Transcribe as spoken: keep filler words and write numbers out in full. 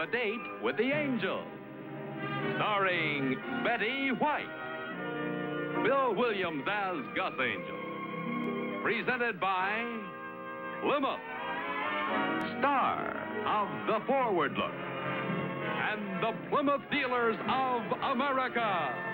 a Date with the Angel. Starring Betty White. Bill Williams as Gus Angel. Presented by Plymouth, star of the Forward Look, and the Plymouth Dealers of America.